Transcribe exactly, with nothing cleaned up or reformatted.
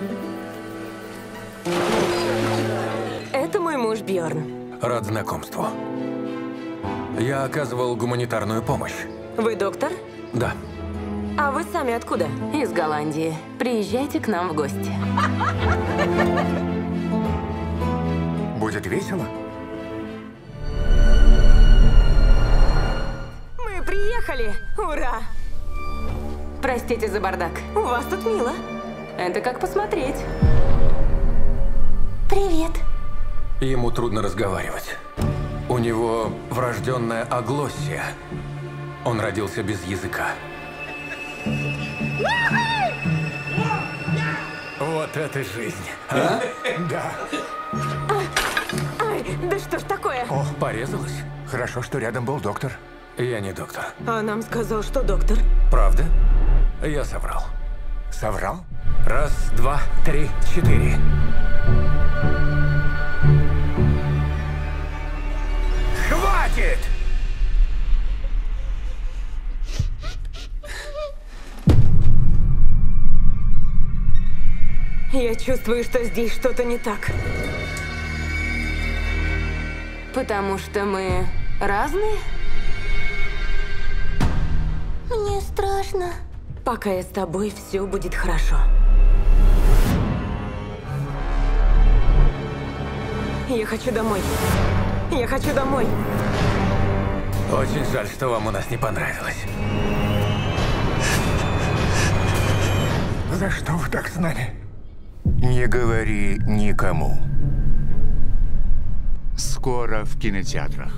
Это мой муж Бьорн. Рад знакомству. Я оказывал гуманитарную помощь. Вы доктор? Да. А вы сами откуда? Из Голландии. Приезжайте к нам в гости. Будет весело? Мы приехали! Ура! Простите за бардак. У вас тут мило. Это как посмотреть. Привет. Ему трудно разговаривать. У него врожденная аглоссия. Он родился без языка. Вот это жизнь, а? Да. Ай, да что ж такое? О, Порезалась? хорошо, что рядом был доктор. Я не доктор. А нам сказал, что доктор. Правда? Я соврал. Соврал? Раз, два, три, четыре. Хватит! Я чувствую, что здесь что-то не так. Потому что мы разные? Мне страшно. Пока я с тобой, все будет хорошо. Я хочу домой. Я хочу домой. Очень жаль, что вам у нас не понравилось. За что вы так с нами? Не говори никому. Скоро в кинотеатрах.